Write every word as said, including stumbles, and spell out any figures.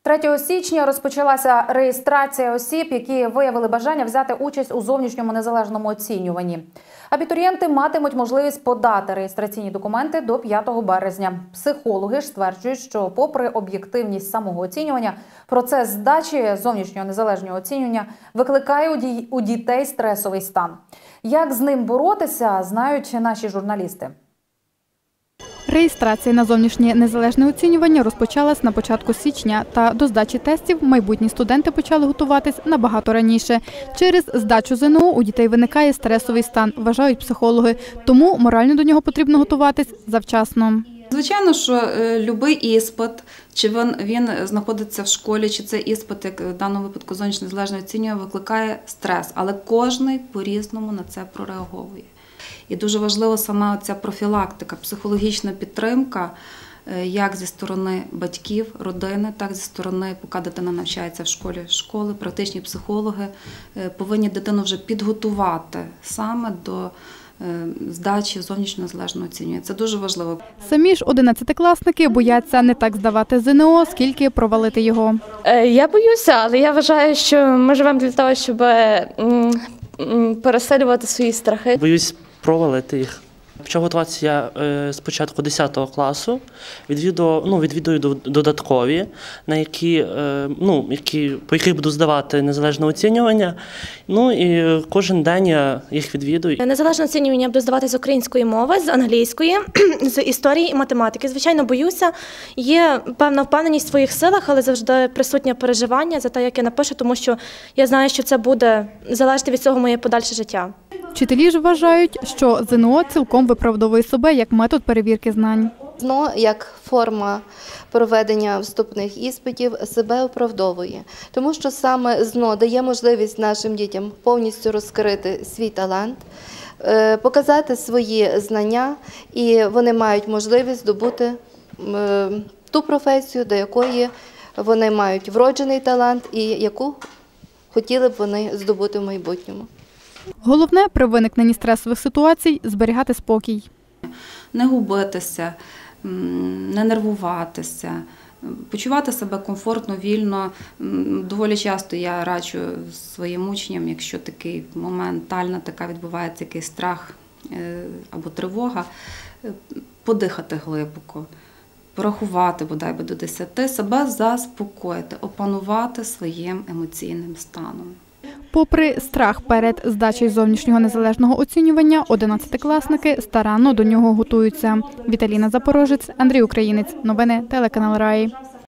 третього січня розпочалася реєстрація осіб, які виявили бажання взяти участь у зовнішньому незалежному оцінюванні. Абітурієнти матимуть можливість подати реєстраційні документи до п'ятого березня. Психологи ж стверджують, що попри об'єктивність самого оцінювання, процес здачі зовнішнього незалежного оцінювання викликає у дітей стресовий стан. Як з ним боротися, знають наші журналісти. Реєстрація на зовнішнє незалежне оцінювання розпочалась на початку січня, та до здачі тестів майбутні студенти почали готуватись набагато раніше. Через здачу ЗНО у дітей виникає стресовий стан, вважають психологи, тому морально до нього потрібно готуватись завчасно. Звичайно, що будь-який іспит, чи він, він знаходиться в школі, чи це іспит, як в даному випадку зовнішнє незалежне оцінювання, викликає стрес, але кожен по-різному на це прореагує. І дуже важлива сама ця профілактика, психологічна підтримка, як зі сторони батьків, родини, так і зі сторони, поки дитина навчається в школі, школи, практичні психологи повинні дитину вже підготувати саме до здачі зовнішнього незалежного оцінювання. Це дуже важливо. Самі ж одинадцятикласники бояться не так здавати ЗНО, скільки провалити його. Я боюся, але я вважаю, що ми живемо для того, щоб переселювати свої страхи. Боюсь провалити їх. Почав готуватися я е, з початку десятого класу, відвідую, ну, відвідую додаткові, на які, е, ну, які, по яких буду здавати незалежне оцінювання. Ну і кожен день я їх відвідую. Незалежне оцінювання буду здавати з української мови, з англійської, з історії і математики. Звичайно, боюся, є певна впевненість в своїх силах, але завжди присутнє переживання за те, як я напишу, тому що я знаю, що це буде залежати від цього моє подальше життя. Вчителі ж вважають, що ЗНО цілком виправдовує себе як метод перевірки знань. ЗНО як форма проведення вступних іспитів себе оправдовує, тому що саме ЗНО дає можливість нашим дітям повністю розкрити свій талант, показати свої знання, і вони мають можливість здобути ту професію, до якої вони мають вроджений талант і яку хотіли б вони здобути в майбутньому. Головне при виникненні стресових ситуацій – зберігати спокій. Не губитися, не нервуватися, почувати себе комфортно, вільно. Доволі часто я раджу своїм учням, якщо такий моментально така відбувається якийсь страх або тривога, подихати глибоко, порахувати бодай би до десяти, себе заспокоїти, опанувати своїм емоційним станом. Попри страх перед здачею зовнішнього незалежного оцінювання, одинадцятикласники старанно до нього готуються. Віталіна Запорожець, Андрій Українець. Новини телеканал Раї.